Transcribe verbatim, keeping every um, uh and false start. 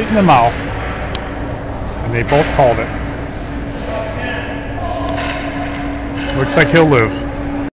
in the mouth. And they both called it. Looks like he'll live.